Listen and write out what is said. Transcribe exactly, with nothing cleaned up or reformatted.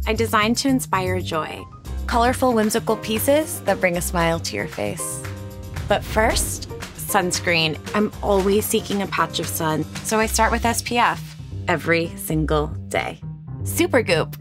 I designed to inspire joy. Colorful, whimsical pieces that bring a smile to your face. But first, sunscreen. I'm always seeking a patch of sun, so I start with S P F every single day. Supergoop,